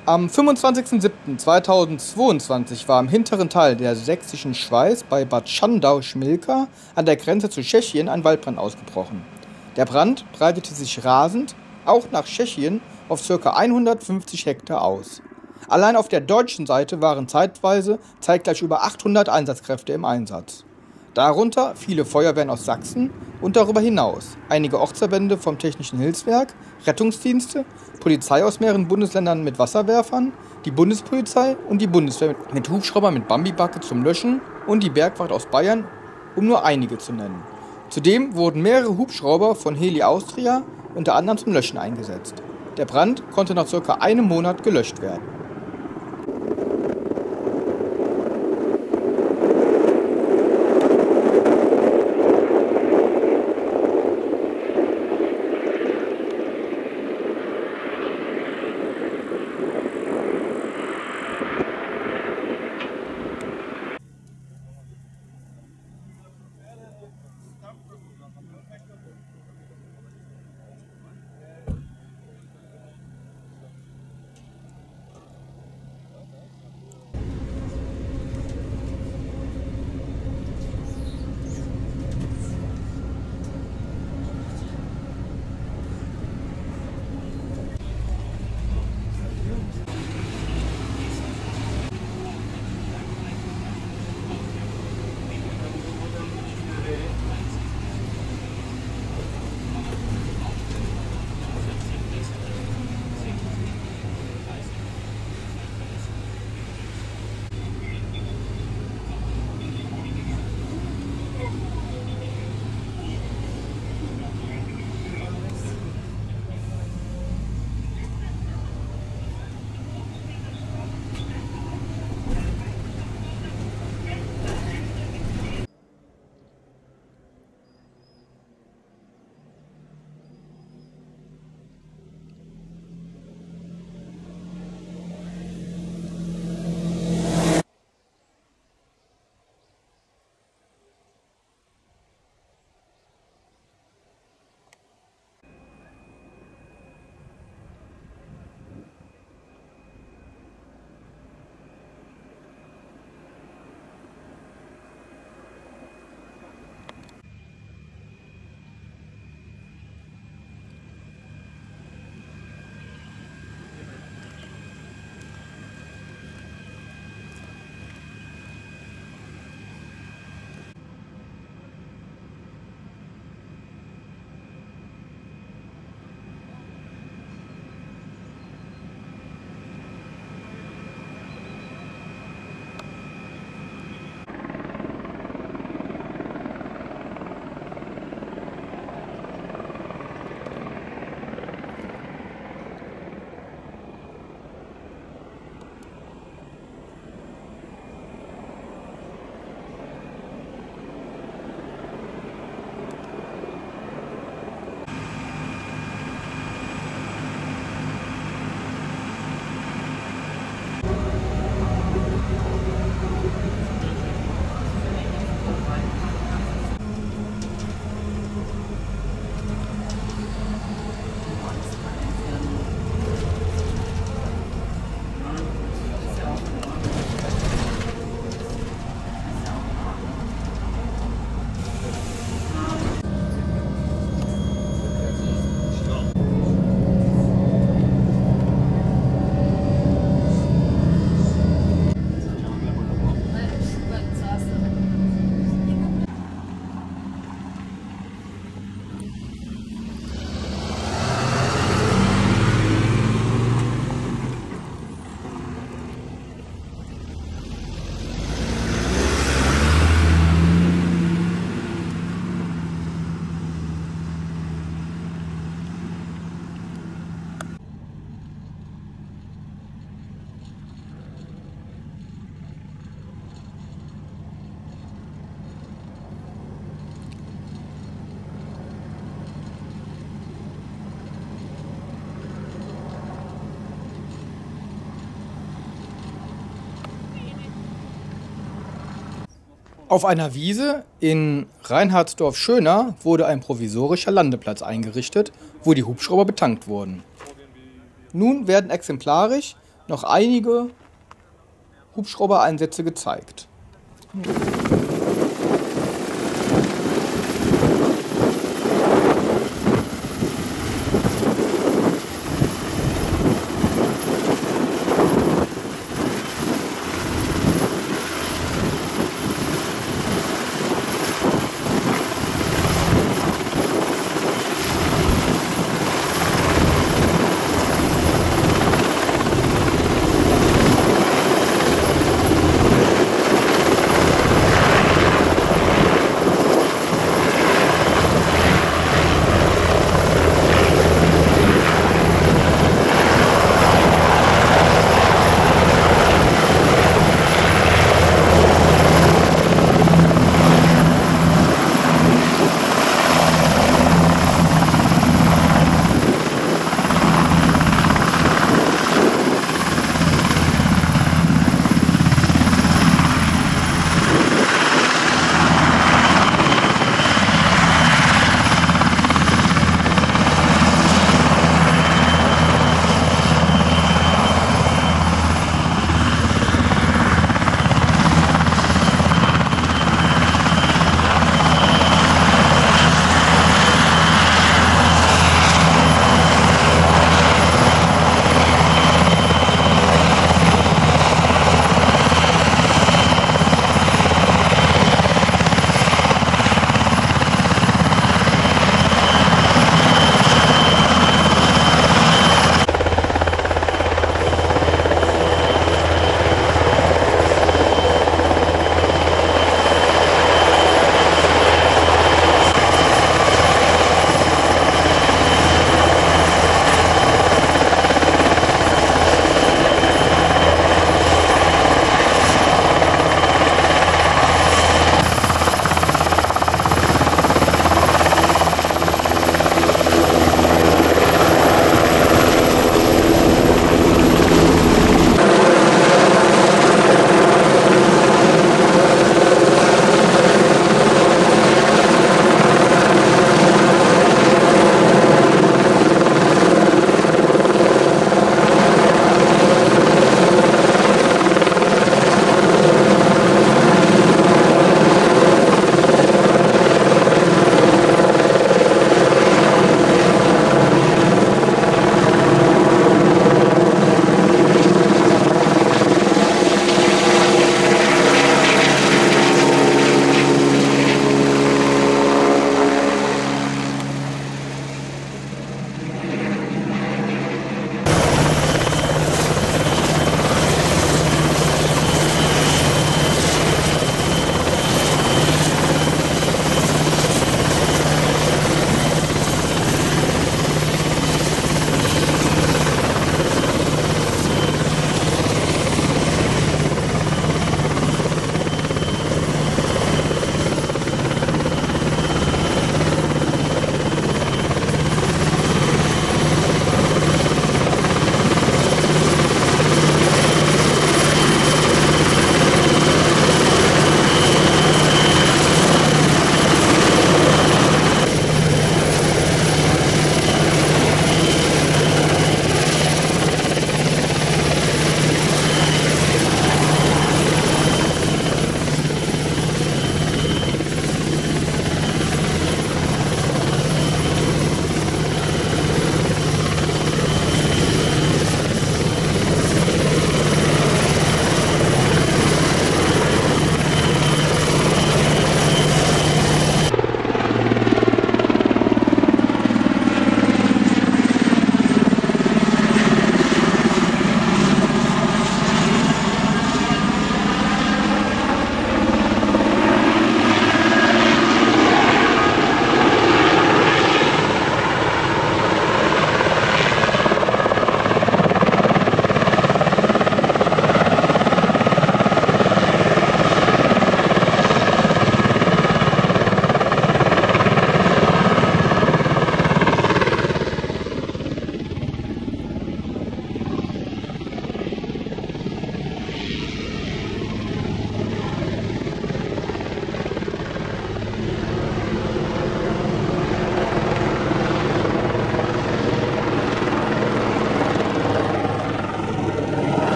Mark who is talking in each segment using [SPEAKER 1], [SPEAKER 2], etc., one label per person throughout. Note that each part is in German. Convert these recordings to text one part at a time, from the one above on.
[SPEAKER 1] Am 25.07.2022 war im hinteren Teil der sächsischen Schweiz bei Bad Schandau-Schmilka an der Grenze zu Tschechien ein Waldbrand ausgebrochen. Der Brand breitete sich rasend, auch nach Tschechien, auf ca. 150 Hektar aus. Allein auf der deutschen Seite waren zeitgleich über 800 Einsatzkräfte im Einsatz. Darunter viele Feuerwehren aus Sachsen und darüber hinaus einige Ortsverbände vom Technischen Hilfswerk, Rettungsdienste, Polizei aus mehreren Bundesländern mit Wasserwerfern, die Bundespolizei und die Bundeswehr mit Hubschraubern mit Bambibacke zum Löschen und die Bergwacht aus Bayern, um nur einige zu nennen. Zudem wurden mehrere Hubschrauber von Heli Austria unter anderem zum Löschen eingesetzt. Der Brand konnte nach ca. einem Monat gelöscht werden. Auf einer Wiese in Reinhardsdorf-Schöner wurde ein provisorischer Landeplatz eingerichtet, wo die Hubschrauber betankt wurden. Nun werden exemplarisch noch einige Hubschraubereinsätze gezeigt.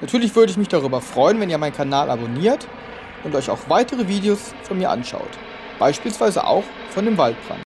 [SPEAKER 1] Natürlich würde ich mich darüber freuen, wenn ihr meinen Kanal abonniert und euch auch weitere Videos von mir anschaut, beispielsweise auch von dem Waldbrand.